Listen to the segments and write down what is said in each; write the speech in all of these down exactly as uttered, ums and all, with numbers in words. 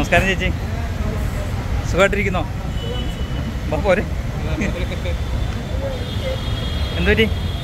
നമസ്കാരം ചേച്ചി, സുഖമായിട്ടിരിക്കുന്നോ? വാ പോരെ. എന്തുപറ്റി?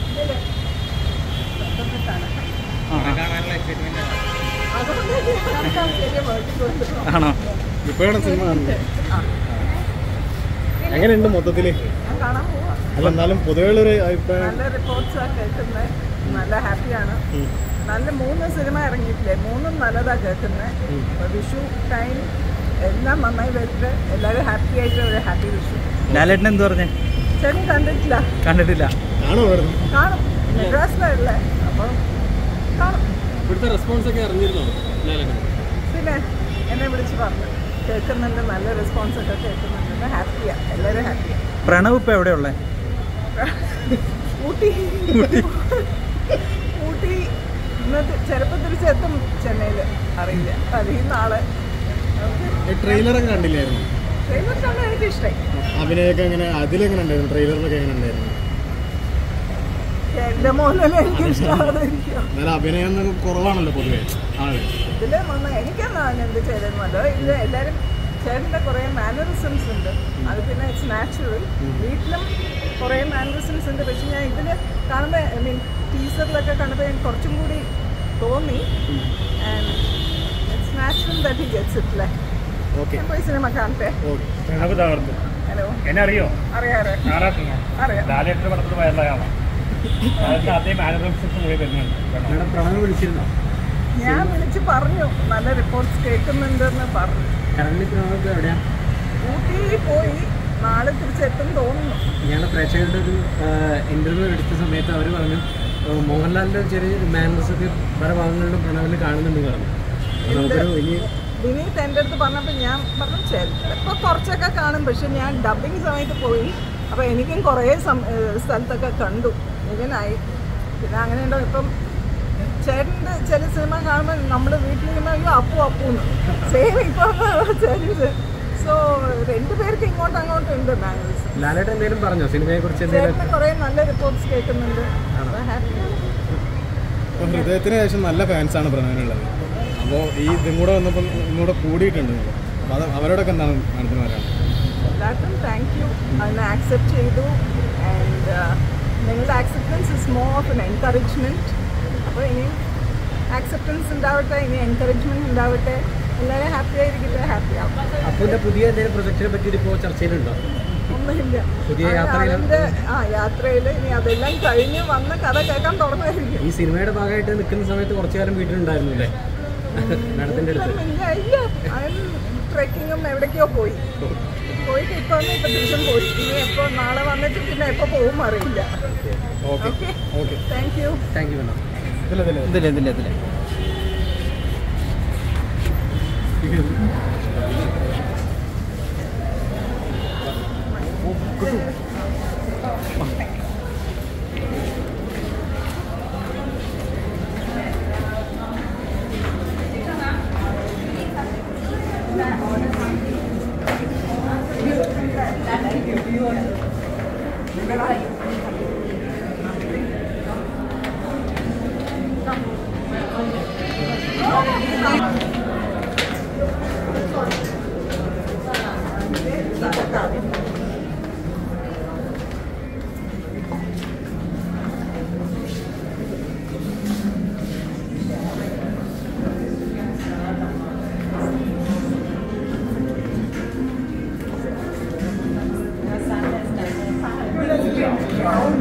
ആണോ? ഇപ്പോഴാണ് സിനിമ കാണുന്നത്. എങ്ങനെയുണ്ട് മൊത്തത്തില്? അല്ല എന്നാലും പൊതുവെയുള്ളൊരു അഭിപ്രായം. നല്ല റിപ്പോർട്ട്സാണ് കേൾക്കുന്നത്, നല്ല ഹാപ്പിയാണ്. നല്ല മൂന്ന് സിനിമ ഇറങ്ങിയിട്ടില്ലേ, മൂന്നും നല്ലതാ കേൾക്കുന്നത്. വിഷു ടൈം എല്ലാം നന്നായി വരട്ടെ, എല്ലാവരും ഹാപ്പി ആയിട്ട് ഒരു ഹാപ്പി വിഷു. ലാലേട്ടൻ എന്ത് പറഞ്ഞേ? ചേട്ടൻ കണ്ടിട്ടില്ല. കണ്ടിട്ടില്ല. കാണും, മെഡ്രാസിലല്ലേ, അപ്പം കാണും. ഇവിടുത്തെ റെസ്പോൺസ് ഒക്കെ അറിഞ്ഞിരുന്നോ? പിന്നെ എന്നെ വിളിച്ച് പറഞ്ഞു കേൾക്കുന്നുണ്ട്, നല്ല റെസ്പോൺസ് ഒക്കെ കേൾക്കുന്നുണ്ട്, ഹാപ്പിയാണ്, എല്ലാവരും ഹാപ്പിയാണ്. പ്രണവ് ഇപ്പം എവിടെയുള്ളേ? ഊട്ടി. ഊട്ടി ഇന്നത്തെ ചിലപ്പോൾ തിരിച്ചെത്തും ചെന്നൈയിൽ, അറിയില്ല, അല്ലെങ്കിൽ നാളെ. ട്രെയിലറൊക്കെ കണ്ടില്ലായിരുന്നു? ട്രെയിലർ കണ്ടാൽ എനിക്ക് ഇഷ്ടമായി. അഭിനയൊക്കെ എങ്ങനെ, അതിലെങ്ങനെ ഉണ്ടായിരുന്നു? ട്രെയിലറിലൊക്കെ എങ്ങനെ ഉണ്ടായിരുന്നു? എൻ്റെ മോനെ എനിക്ക് ഇഷ്ടമാണ്. എന്നാലും അഭിനയം കുറവാണല്ലോ പൊതുവേ ആള് ഇതില് വന്ന് എനിക്കെന്താണ് എന്ത് ചെയ്തതെന്നല്ലോ. ഇതിൽ എല്ലാവരും ചേട്ടൻ്റെ കുറേ മാനറിസംസ് ഉണ്ട്, അത് പിന്നെ ഇറ്റ്സ് നാച്ചുറൽ. വീട്ടിലും കുറേ മാനറിസംസ് ഉണ്ട്, പക്ഷെ ഞാൻ ഇതിൽ കാണുമ്പോൾ ഐ മീൻ ടീസറിലൊക്കെ കണ്ടപ്പോൾ എനിക്ക് കുറച്ചും കൂടി തോന്നി. And it's natural that he gets it. Like ഞാൻ പോയി സിനിമ കാണട്ടെ. ഹലോ, എന്നെ അറിയോ? അറിയാം അറിയാം അറിയാം. ലാലേട്ടൻ്റെ പടത്തിൽ വൈറലാകാം. അതേ മാനറിസംസ് കൂടി വരുന്നുണ്ട്. പ്രണവ് വിളിച്ചിരുന്നോ? ഞാൻ വിളിച്ച് പറഞ്ഞു, നല്ല റിപ്പോർട്ട്സ് കേൾക്കുന്നുണ്ടെന്ന് പറഞ്ഞു. ഊട്ടിയിൽ പോയി നാളെ തിരിച്ചെത്തും തോന്നുന്നു. ഞാൻ പ്രേക്ഷകരുടെ ഒരു ഇന്റർവ്യൂ എടുത്ത സമയത്ത് അവർ പറഞ്ഞു മോഹൻലാലിന്റെ ചെറിയ മാനേഴ്സ് ഒക്കെ പല ഭാഗങ്ങളിലും പ്രണവിൽ കാണുന്നുണ്ട് പറഞ്ഞു. വിനീത് എൻ്റെ അടുത്ത് പറഞ്ഞപ്പോൾ ഞാൻ പറഞ്ഞു ചിലപ്പോൾ കുറച്ചൊക്കെ കാണും, പക്ഷെ ഞാൻ ഡബിങ് സമയത്ത് പോയി, അപ്പോൾ എനിക്കും കുറേ സ്ഥലത്തൊക്കെ കണ്ടു, ഇവനായി. പിന്നെ അങ്ങനെ ഉണ്ടോ ഇപ്പം ചേട്ടൻ്റെ ചില സിനിമ കാണുമ്പോൾ നമ്മൾ വീട്ടിലിരുന്ന അയ്യോ അപ്പു അപ്പൂന്ന് സെയിം ഇപ്പം ചേട്ടൻ. സോ രണ്ടുപേർക്ക് ഇങ്ങോട്ടും അങ്ങോട്ടും ഉണ്ട് മാനേഴ്സ്. ലാലേട്ടൻ എന്തെങ്കിലും പറഞ്ഞോ സിനിമയെ കുറിച്ച്? ചേട്ടന് കുറേ നല്ല റിപ്പോർട്ട്സ് കേൾക്കുന്നുണ്ട്, ഹാപ്പിയാണ്. ഹൃദയത്തിന് ശേഷം നല്ല ഫാൻസാണ് പ്രണവിനുള്ളത്. അപ്പോൾ ഈ ഇതും കൂടെ വന്നപ്പോൾ ഇങ്ങോട്ട് കൂടിയിട്ടുണ്ട്. അപ്പോൾ അത് അവരോടൊക്കെ എന്താണ് മാഡത്തിന് പറയാനുള്ളത്? എല്ലാവർക്കും താങ്ക് യു, അതിനെ ആക്സെപ്റ്റ് ചെയ്തു. ആൻഡ് നിങ്ങളുടെ ആക്സെപ്റ്റൻസ് ഇസ് മോർ ഓഫ് എൻ എൻകറേജ്മെൻറ്റ്. അപ്പോൾ ഇനി ആക്സെപ്റ്റൻസ് ഉണ്ടാവട്ടെ, ഇനി എൻകറേജ്മെൻറ്റ് ഉണ്ടാവട്ടെ, എല്ലാവരും ഹാപ്പി ആയിരിക്കട്ടെ, ഹാപ്പി ആവും. അപ്പൂൻ്റെ പുതിയ എന്തെങ്കിലും പ്രൊജക്റ്റിനെ പറ്റിയിട്ട് ഇപ്പോൾ ചർച്ചയിലുണ്ടോ? ഒന്നുമില്ല. പുതിയ അതിൻ്റെ ആ യാത്രയിൽ ഇനി അതെല്ലാം കഴിഞ്ഞ് വന്ന് കഥ കേൾക്കാൻ തുടങ്ങുമായിരിക്കും. ഈ സിനിമയുടെ ഭാഗമായിട്ട് നിൽക്കുന്ന സമയത്ത് കുറച്ചു കാലം വീട്ടിലുണ്ടായിരുന്നു അല്ലേ മാഡത്തിൻ്റെ അടുത്ത്? ഇല്ല ഇല്ല, അതിന് ട്രെക്കിങ്ങും എവിടേക്കോ പോയി പോയിട്ട് ഇപ്പോൾ ഇപ്പം തിരിച്ചും പോയി. ഇനി എപ്പോൾ നാളെ വന്നിട്ട് പിന്നെ എപ്പോൾ പോകും അറിയില്ല. Okay okay thank you. Thank you madam. ഇതില്ല ഇതില്ല ഇതില്ല ഇതില്ല Wow.